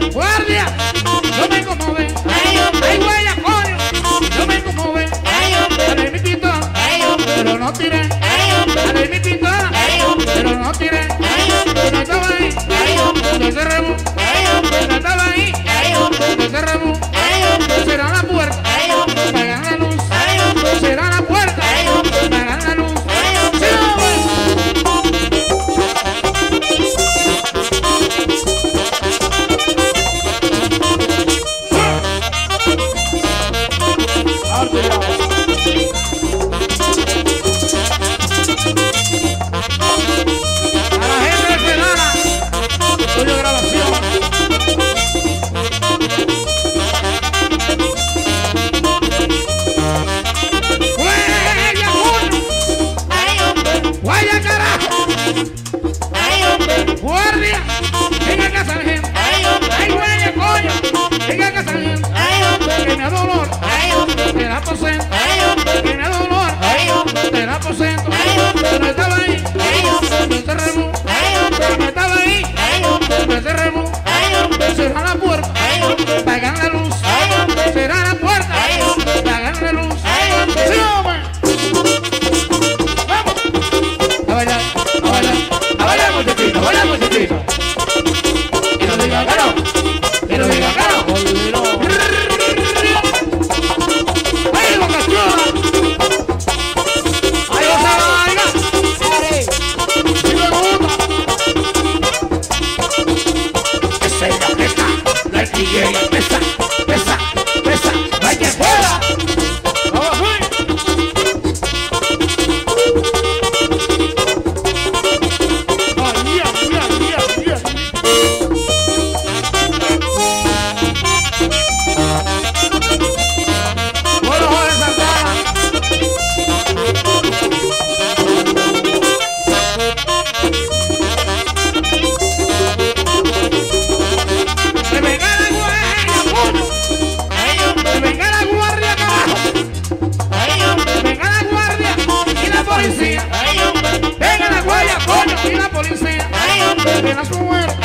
Guardia, yo me incomodé. Ay, huella, coño, yo me incomodé. Dale mi pistola, pero no tiré. Dale mi pistola, pero no tiré. No estaba ahí, no se remó. No estaba ahí, no se remó. Será la puerta, apagan la luz. Será la puerta, apagan la luz. A la gente de Ferrara, estudio de grabación. ¡Huella, coño! ¡Guaya, carajo! ¡Guardia! ¡Venga a casa de gente! ¡Ay, huella, coño! ¡Venga a casa de gente! ¡Que me da dolor! ¡Te da aposento! ¡Que me da dolor! ¡Te da aposento! ¡No estaba ahí! ¡No se remó! ¡No estaba ahí! ¡No se remó! ¡Será la puerta! ¡Pagan la luz! ¡Será la puerta! ¡Pagan la luz! ¡Sí, hombre! ¡Vamos! A bailar, a bailar, a bailar, muchachito, a bailar, muchachito. Y no diga que no, y no diga que no. ¡Ay, boca chula! ¡Ay, otra vaina! ¡Si me gusta! Esa es la pesa, la artillería pesa, pesa, pesa, ¡hay que fuera! ¡Vamos, güey! Venga la guardia, coño, y la policía. Ven a su muerte.